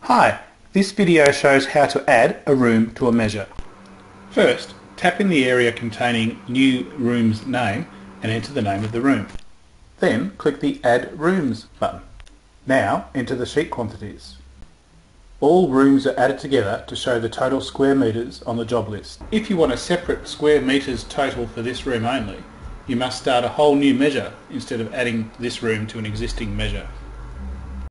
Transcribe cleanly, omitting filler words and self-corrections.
Hi, this video shows how to add a room to a measure. First, tap in the area containing new room's name and enter the name of the room. Then click the Add Rooms button. Now enter the sheet quantities. All rooms are added together to show the total square metres on the job list. If you want a separate square metres total for this room only, you must start a whole new measure instead of adding this room to an existing measure.